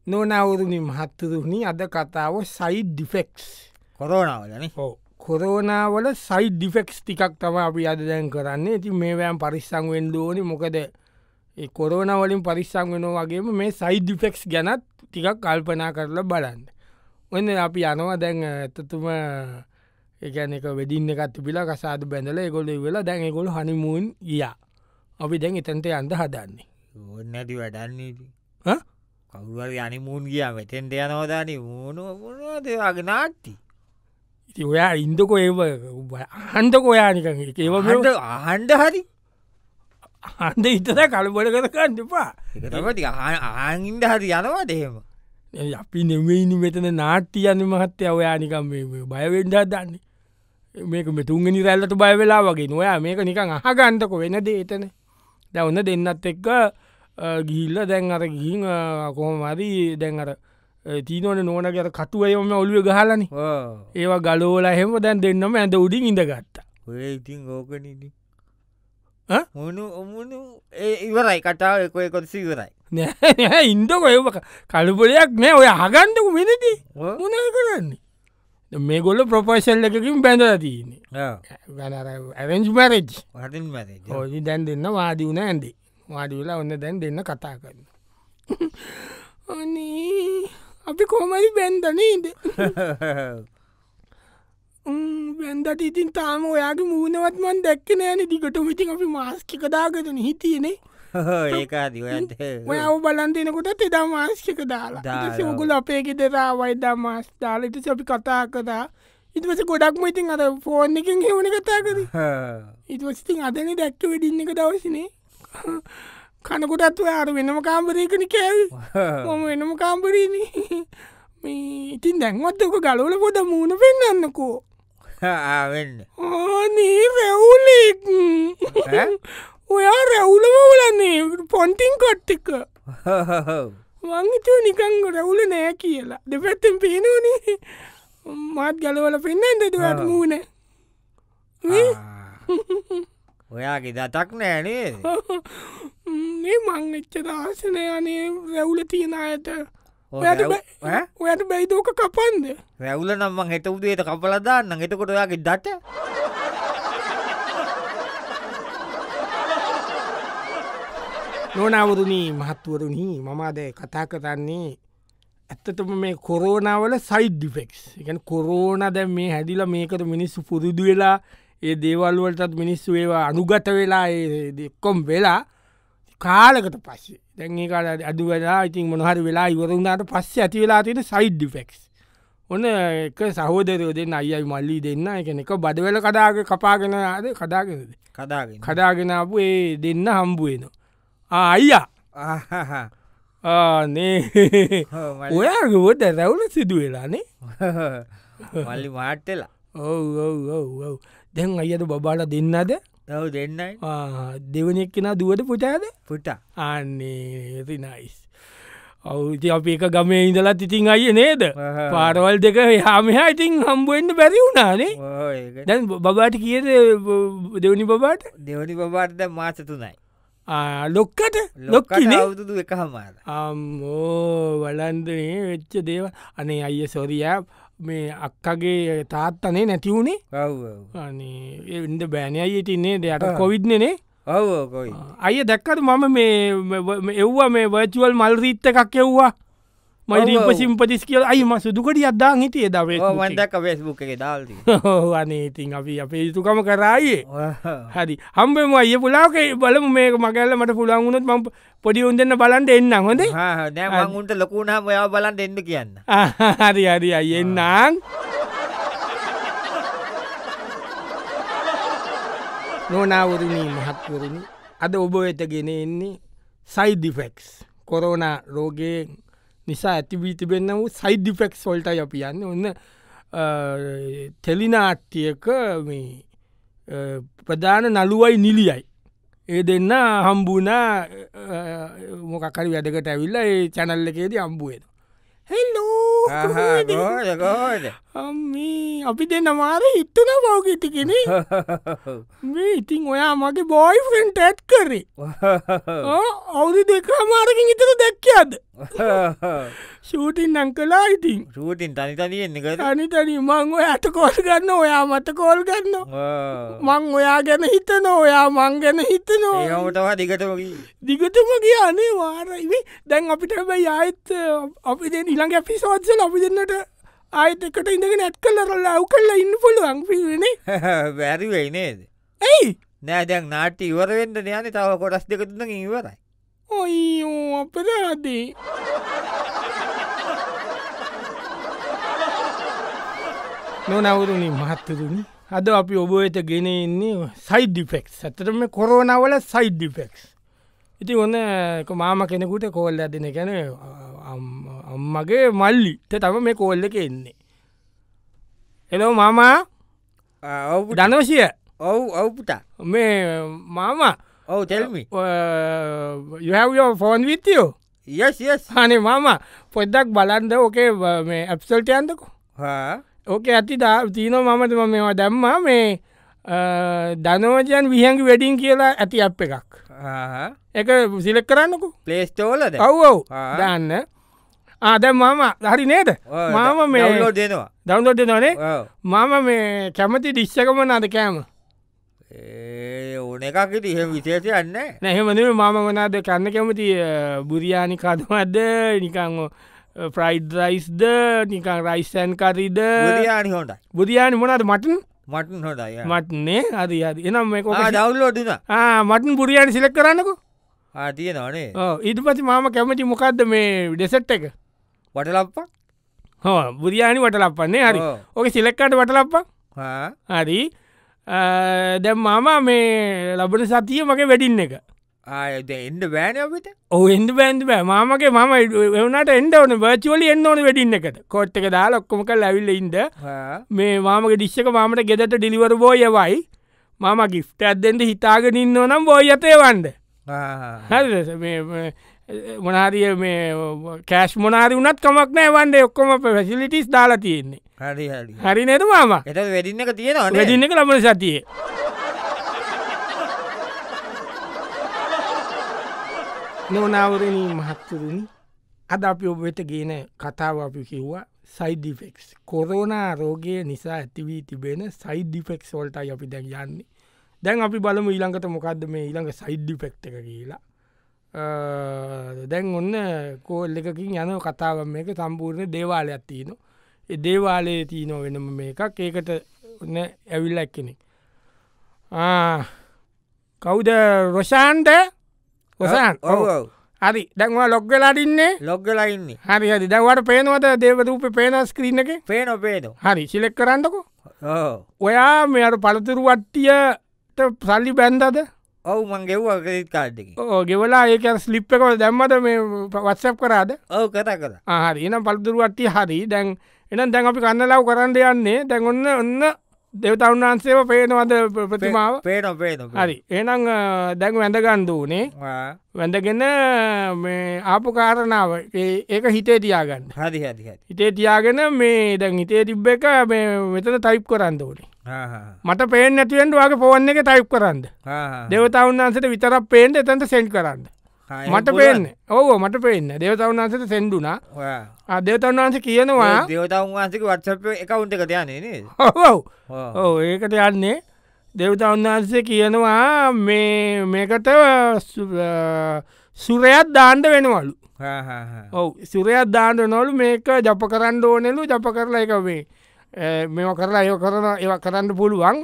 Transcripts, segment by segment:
නොනවරුණි මහත්තරුණි අද කතාව side ඩිෆෙක්ස් කොරෝනාවලන කොරෝනාවල side ඩිෆෙක්ස් ටිකක් තම අපි අද දැන් කරන්නේ ඇති මේවෑම් පරිස්සං වෙන්ඩෝනි මොකද කොරෝනවලින් පරිස්සං වෙන වගේම මේ සයිඩ් ඩිෆෙක්ස් ගැනත් ටිකක් කල්පනා කරලා බලන්න ඔන්න අපි යනවා දැන් ඇතතුම එකන එක වෙඩින්න එකත් පිලා කසාද බැඳල ගොල වෙලා දැන් ගොල හනිමූන් ගියා අපි දැන් එතන්ට අන්ද හදන්නේ ඕන්නැති වැඩන්නේ කවුවල අනිමූන් ගියා මෙතෙන්ට යනවදාන මූුණවාගේ නාට්ටි ඉති ඔයා ඉන්දකො ඒව හන්දක ඔයානික ඒවට අහන්ඩ හරි අන්ද ඉතද කලබොල කරකන්න එපා එකතමති ආහින්ද හරි යනවාට එහෙම අපි නෙවෙයිනි මෙතන නාට්ටියන්න මහත්තය ඔයානිකම් බයවෙන්ඩ දන්නේ මේක මෙතුන්ගනි රැල්ලට බයවෙලා වගේ නොයා මේක නිකං අහගන්තක වෙන දේතන දැවන්න දෙන්නත් එක්ක ගිල්ල දැන් අර ගිහින් කොහොමරි දැන් අර තිීනවන නෝනකට කටුවයම ඔලුව ගහලන ඒවා ගලෝලා හෙම දැන් දෙන්නම ඇඳ උඩින් ඉඳගත්තා ඔය ඉතින් ඕකනදී මුණු ඔමුණු ඉවරයි කටාව එකය කොටසි ඉවරයි නෑ ඉන්දක ඒව කලපොලයක් නෑ ඔය හගන්ඩකු මෙනති මොන කරන්නේ මේ ගොල්ල ප්‍රපෝෂල් එකකින් බැඳල තියන්නේ ඇරෙන්ජ් මැරෙජ් හොදි දැන් දෙන්න වාඩි වුණ ඇන්දේ වාඩිවෙලා ඔන්න දැන් දෙන්න කතා කරන්න අනේ අපි කොමරි බැන්දනීද බැන්දට ඉතින් තාම ඔයාගේ මූුණවත් මන් දැක්ක නෑන දිගට විතින් අපි මාස්කික දාගතන හිතියනේ ඒකාදී ඔය බලන්තිනකොට එදා මාස්කික දාලා සෝගුල අපේගෙ දෙරා වයිදා මාස් දාලා ඉට අපි කතා කතා ඉටවස ගොඩක්ම ඉතින් අද ෆෝන් එකින් හෙවන කතා කර ඉටවස්තින් අදන දැක්ක වෙඩින්න එක දවසිනේ කනකොටත් අර වෙනම කාම්බරයකන කෑව මොම වෙනම කාම්බරීන ඉතින් දැන්වත්තක ගලවල පොද මූුණ පෙන්න්නන්නකෝ වෙන්න ඕනේ රැවුලෙක් ඔයා රැවුලම වලන්නේ පොන්ටිං කොට්ටික වංගිතු නිකංග රැවුල නෑ කියලා දෙපැත්තෙන් පේනවනේ මාත් ගලවල පෙන්න්නද දට මූුණ ඔයාගේ දතක් නෑනේ මේ මං එච්ච දර්ශනය අනේ රැවුල තියෙන අයට ඔයට බැයිදෝක කපන්ද රැවුල නම්මන් හෙට උදේට කපලදාන්න එතකොට ඔයාගේ දට නොනවරුණී මහත්වරුණී මමාද කතා කරන්නේ ඇත්තටම මේ කොරෝනාවල සයිඩ් ඩිෆෙක්ස් එකන කොරෝන දැ මේ හැදිල මේකට මිනිස්සු පුරුදු වෙලා ඒ දේවල්වලටත් මිනිස්සු ඒවා අනුගත වෙලා දෙක්කොම් වෙලා කාලකට පස්සේ දැන්ඒ කාල අඩු වෙලා ඉතින් මොනහරි වෙලා ඉවරුණට පස්සේ ඇති වෙලා තියෙන සයිඩ් ඩිෆෙක්ස් ඔන්න එක සහෝදරයෝ දෙන්න අයයි මල්ලි දෙන්න එකන එක බඩවෙල කදාග කපාගෙන ආද කදාගෙනද කදාගෙනපු ඒ දෙන්න හම්බුවේනවා අයියා නේ ඔයාගොට රැවුල සිදු වෙලානේ මල්ලි මාට්ටලා ඔව් දැන් අයට බබාල දෙන්නද ඔව දෙන්නයි දෙවනෙක් කෙන දුවට පුටාද පුට අන්නේ නයිස් ඔවුති අප එක ගමේ ඉඳලත් ඉතින් අය නේද පාරවල් දෙක හාමහා ඉතින් හම්බුවෙන්ට බැරි වුණානේ දැන් බබාට කියද දෙවනි බබාට දෙවනි බබාට මාස තුනයි ලොක්කට ලොක්කන අවුදු එක හමාර අම්මෝ වලන්දනේ වෙච්ච දේව අනේ අය සොරියා මේ අක්කගේ තාත්තනේ නැතිවුණේ අනේ එන්ද බෑනය අය තින්නේ දෙයට කොවිඩ්නනේ අය දැක්කට මම මේ එව්වා මේ වර්චුවල් මල් රීත්ත එකක් එව්වා මයි සිම්පතිස් කියල අයිම සුදුකට අද්දාන් හිටිය දවේ වන්දක් වේස්බුක් එක දාල් අනේ ඉතින් අපි අපේ යුතුකම කරායේ හරි හම්බම අය පුලාක බලම මේ මගල්ල මට පුළන්ගුණුත් ම පොඩි උන්දන්න බලන්ට එන්න හොඳ දැමන්ගුන්ට ලොකුණා ඔයා බලන්ට එන්න කියන්න හරි හරි අයෙන්නම් නොනවරණී මහත්වරණි අද ඔබ වෙතගෙන එන්නේ සයිඩ් ඩිෆෙක්ස් කොරෝන රෝගයෙන් නිසා ඇතිවී තිබෙන්න වූ සයිඩ් ඩිෆෙක්ස් වොල්ට අපි යන්න ඔන්න ටෙලිනාට්ටියක ප්‍රධාන නළුවයි නිලියයි ඒ දෙන්න හම්බුනා මොකකරි වැඩකට ඇවිල්ල ඒ චැනල්ල එකේද හම්බුවෙන හෙල්ලෝ අපි දෙන්න මාර හිත්තුන පවගිටිකෙන මේ ඉතින් ඔයා මගේ බෝයි ෆ්‍රෙන්ට් ඇත් කරේ අවුදු දෙක මාරකින් ඉතර දැක්කයාද ෂූටින් නං කලා ඉතින් ෂූටින් තනිතනියෙන්නේ කර අනිතනි මං ඔය අට කෝල් ගන්න ඔයා මත කෝල් ගන්න මං ඔයා ගැන හිතන ඔයා මං ගැන හිතනවා ඒමටවා දිගටමකි දිගටම කියන්නේ වාරයිවේ දැන් අපිට බයි ආයත් අපි ඉළඟ පිසෝත්සල අපි දෙන්නට ආයත එකට ඉඳගෙන ඇත් කල්ලරල්ලා අව් කල්ලා ඉන්න පුළුවන් පිනේ වැරිවෙයි නේද ඇයි නෑ දැන් නාට්‍ය ඉවරවෙන්න යන තව කොටස් දෙකතුන ඉවරයි ඔයිෝ අපරාදී නොනවරුණි මහත්තරුණි අද අපි ඔබ වෙත ගෙන එන්නේ සයිඩ් ඩිෆෙක්ස් ඇතරම කොරෝනවල සයිඩ් ඩිෆෙක්ස් ඉති ඔන්න මාම කෙනෙකුට කෝල්ල දෙන ගැන අම්මගේ මල්ලිට තම මේ කෝල්ල එක එන්නේ එලෝ මාමා ධනෝෂය ඔව් ඔව්පුට මේ මාම ඔව් තෙල්මි යෝ ෆෝන් විත්තියෝ යස් හනේ මාම පොද්දක් බලන්ද ඕකේ මේ ඇප්සල්ට යන්දකු ඕක ඇති තිීනෝ මමතම මේවා දැම්මා මේ ධනෝජයන් විහඟි වැඩින් කියලා ඇති අප් එකක් එක සිලෙක් කරන්නකු පලේස්ටෝලද ඔව් දන්න ආද මම හරි නේද මාම මේ දෙනවා දවන්ලෝඩ් නොනේ මම මේ කැමති දිශ්ෂකම නද කෑම ඕන එකකට එහෙම විශේෂයන්න නැහෙමන මම වනාද කන්න කැමති බුරියානි කදමත්ද නිකං ෆ්‍රයිඩ් රයිස්ද නිකං රයිස්සන් කරිද යානි හොට බුදියානි මොනද මටන් මටන් හොටයි මටනේ හරි හරි එනම් මේ දවල්ලෝඩන මටන් බුරියානි සිලෙක් කරන්නකු ආතිය නොනේ ඊට පති මාම කැමති මොකක්ද මේ ඩෙසට් එක වටලප්ප හෝ බුරියානි වටලපන්නේ හරි ඕක සිලෙක්කට වටලප්ප හරි දැම් මාම මේ ලබන සතිය මගේ වැඩින්න එක එන්ඩ බෑන අපිට ඔහ එන්ඩ බෑන්ද බෑ මාමගේ මම එවනට එන්ඩ ඕන වර්චුවලි එන්න ඕන වැඩින්න එකට කොට් එක දාල ඔක්කොම කල් ඇවිල්ල ඉද මේ මාමගේ දිශ්ක මාමට ගෙදට ඩිලිවර බෝයවයි මම ගිෆ්ට ඇත්දෙන්ට හිතාගෙනන්න නම් බෝය අතේ වන්ඩ මොනාරිය මේ කෑශ් මොනාරි වනත් කමක් නෑ වන්ඩේ ඔක්කොම පැසිලිටිස් දාලා තියෙන්නේ හරි නේද මාම එට වැඩින්න එක තියෙන වැඩින්න එක ලබන සතියේ නොනවරණී මහත්තරුණි අද අපි ඔබ වෙත ගේන කතාව අපි කිව්වා සයිඩිෆෙක්ස් කොරෝනා රෝගය නිසා ඇතිවී තිබෙන සයිඩිෆෙක්ස් වල්ටයි අපි දැන් යන්නේ දැන් අපි බලමු ඊළඟට මොකක්ද මේ ඊළඟ සයිඩ්ඩිෆෙක්් එක කියලා දැන් ඔන්න කෝල් එකකින් යන කතාව මේක සම්පූර්ණ දේවාලයක් තියන දේවාලයේ තියනෝ වෙනම මේකක් ඒකට ඔන්න ඇවිල්ල එක්කෙනෙක් කවුද රොෂාන්ට ඔසන් හරි දැන්වා ලොග්ගලාඩින්නේ ලොග්ගලයින්නේ හරි හරි දැවට පේනවද දේවරූප පේන ස්ක්‍රීන එක පේන පේන හරි සිලෙක් කරන්නකු ඔයා මෙයට පළතුරු වට්ටියට සල්ලි බැන්දද ඔවු මං ගෙව්වා ක්‍රෙඩිට් කාඩ් එකේ ඕ ගෙවලා ඒක ස්ලිප් එක දැම්මද මේ වත්සප් කරාද ඔව් කතා කළා හරි එනම් පළතුරු වට්ටිය හරි දැන් එනම් දැන් අපි කන්නලාව කරන්න යන්නේ දැන් ඔන්න දෙවතවුන් වහන්සේව පේනවද ප්‍රතිමාව පේන හරි එනම් දැන් වැඳගන්දූනේ වැඳගෙන මේ ආපු කාරණාව ඒක හිතේ තියාගන්න හරි හරි හිතේ තියාගෙන මේ දැන් හිතේ තිබ්බ එක මේ මෙතන ටයිප් කරන්න ඕනේ මට පේන නැතිවෙන්ට වගේ ෆෝන් එක ටයිප් කරන්න දෙවතවුන් වහන්සට විතරක් පේන්ට එතන්ට සෙන්ඩ් කරන්න මට පේන්න ඕ මට පේන්න දෙවතවුන් වහන්සට සෙන්ඩුනා දෙවතවුන් වහන්ස කියනවා දෙවතවුන් වහන්සක වත්සප එකවුන්ට එක යන්නේ ඕ ඒකට යන්නේ දෙවතවුන් වහන්සේ කියනවා මේකට සුරයත් දාණ්ඩ වෙනවලු ඔව සුරයත් දාණ්ඩ නොලු මේක ජප කරන්න ඕනෙලු ජප කරලා එක වේ මෙම කරලා ඒ කරන ඒව කරන්න පුළුවන්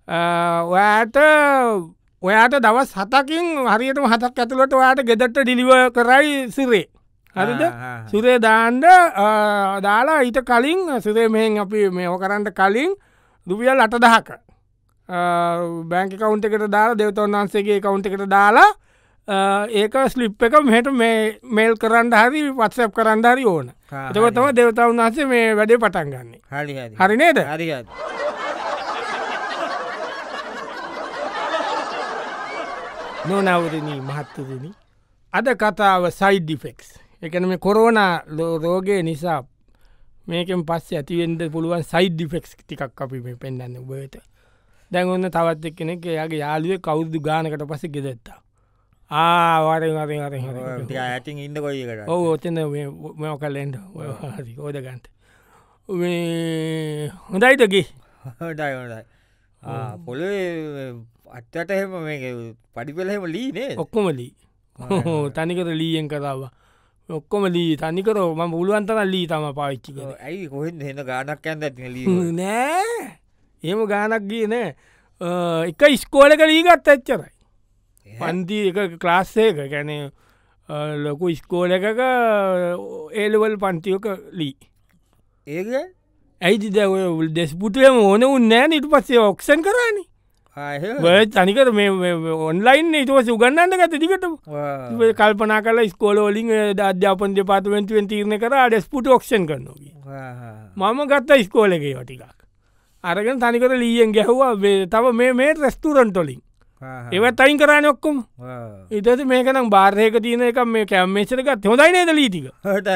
ඔයාට දවස් හතකින් හරියටම හතක් ඇතුළට ඔයාට ගෙදට ඩිලිව කරයි සිරේ හරිද සුරේ දාන්ඩ දාලා ඊට කලින් සුරේ මෙහෙන් අපි මේ කරන්න කලින් රුපියල් 8,000ක බෑංක කවුන්ට එකට දාලා දෙවතවුන් වහන්සේගේ කවුන්ට එකට දාලා ඒක ස්ලිප් එක මෙහට මේල් කරන්න හරි වත්සප් කරන්න හරි ඕන එතකොතම දෙවතවුන් වහන්සේ මේ වැඩේ පටන් ගන්නේ හරි නේද හරි නොනවරණී මහත්තරුණි අද කතාව සයිඩිෆෙක්ස් එකන මේ කොරෝනා රෝගය නිසා මේකෙන් පස්සේ ඇතිවෙන්ද පුළුවන් සයිඩිෆෙක්ස් ටිකක් අපි මේ පෙන්න්න බට දැන් ඔන්න තවත් එක් කෙනෙක් එයාගේ යාලුවේ කවුරුදු ගානකට පස ගෙදත්තා වරෙන් ඇතින් ඉන්න කොයිකට ඔව ඔතන මෙ කල්ලෙන්ට හරි ඕද ගන්ට හොඳයිටගේ හොඩයි හොඩයි පොලේ අත්තට එහෙම මේ පඩිපෙලහෙම ලීනේ ඔක්කොමලී තනිකර ලීයෙන් කරාව ඔක්කොම ලී තනිකර ම පුළුවන්තර ලී තම පාච්චික ඇයි කොහෙන් හෙන ගානක් ඇන්ද ඇති ලී නෑ ඒම ගානක් ගිය නෑ එක ඉස්කෝලක ලීගත් ඇච්චරයි පන්ති එක ක්ලාස්සේක ගැන ලොකු ඉස්කෝල එකක ඒලවල් පන්තියක ලී ඒක ඇයිති දැ දෙස්පුටුවම ඕන උන්නෑ ඉට පස්සේ ඔක්ෂන් කරන්නේ තනිකර මේ ඔන්ලයින් ඉතුව සුගන්නන්න ගත දිකට කල්පනා කල ස්කෝලෝලින් අධ්‍යාපන් දෙපාතුවෙන්තුවෙන් තීරණ කර ඩෙස්පුට ඔක්ෂන් කරනගේ මම ගත්ත ස්කෝලගේ වටිකක් අරගෙන තනිකර ලීයෙන් ගැහවා තව මේ රෙස්තුරන්ටොලින් ඒවත් අයින් කරන්න ඔක්කොම ඉතති මේකනම් බාර්යක තියන එක මේ කැම්මේචරකත් හොදයි නේද ලීටික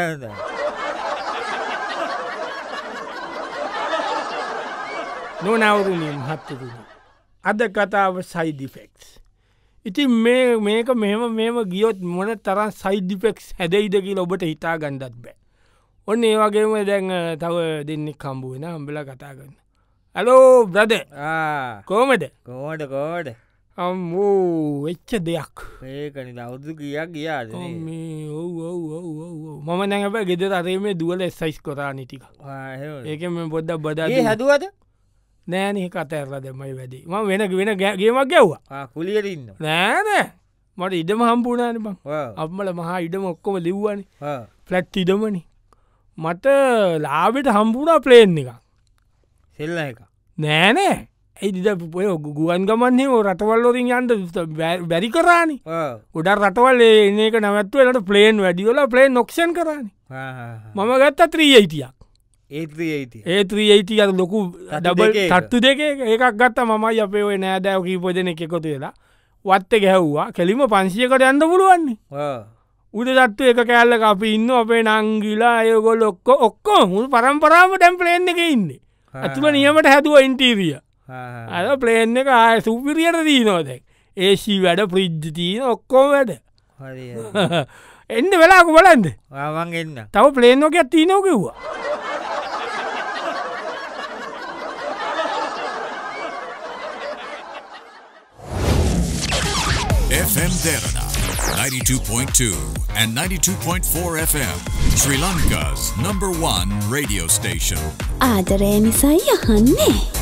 නොනවරුණින් හත්තතුන අද කතාව සයිඩිෆෙක්ස් ඉතින් මේක මෙම ගියොත් මොන තරන් සයිඩිෆෙක්ස් හැදයිදකි ඔබට හිතා ගණ්ඩත් බෑ ඔන්න ඒවගේම දැන් තව දෙන්නෙක් කම්බුවෙන හම්බල කතා කරන්න ඇලෝ බ්‍රද කෝමද කෝඩ කෝඩ අම්මෝ වෙච්ච දෙයක් ඒකනි අවුදු කියක් ගියාද මම නැඟබ ගෙදර අරේ මේ දුවල එස්සයිස් කොරා නිටික ඒක මේ පොද්දක් බදා හැදුවද නෑනහ කතඇරල දෙමයි වැඩේ ම වෙන ගේමක් ගැව්වා කුලියරන්න නෑනෑ මට ඉඩම හම්පුනාන බං අපමල මහා ඉඩම ඔක්කොම ලිව්වනි ෆලට් ඉඩමනි මට ලාබෙට හම්පුනා ප්ලේන් එක සෙල්ල එක නෑනෑ ඇයිදිද පොය ගුවන් ගමන්නේ රටවල්ලෝරින් යන්ට බැරි කරානි ගොඩ රටවල් ඒ ඒක නැවත්ව ට ප්ලේන් වැඩියෝල ප්ලේන් නොක්ෂන් කරන්න මම ගත්ත ත්‍රීයිතියක් ඒත්‍රීයිති අ ලොකු ඩබල් තත්තු දෙක ඒකක් ගත්ත මමයි අපේ ඔය නෑදෑව කීපෝජන එකකොතු වෙලා වත්ත ගැහ්වා කෙලිම 500කට යන්න පුළුවන්නේ උද දත්තු එක කෑල්ලක අපි ඉන්න අපේ නංගිලා අයගොල් ඔක්කෝ මුල් පරම්පරාම ටැම් ප්ලේන් එක ඉන්න ඇතුළ නියමට හැදුව ඉන්ටීරිය අද ප්ලේන් එක ආය සුපිරියට දී නොදැක් ඒසී වැඩ ප්‍රිජ්ජ තියන ඔක්කෝ වැඩ එන්න වෙලාකු බලන්ද වාවන්ගන්න තව ප්ලේනෝක තිීනෝ කිව්වා FM Derana 92.2 and 92.4 FM, Sri Lanka's #1 radio station. ආදරය නිසයි අහන්නේ.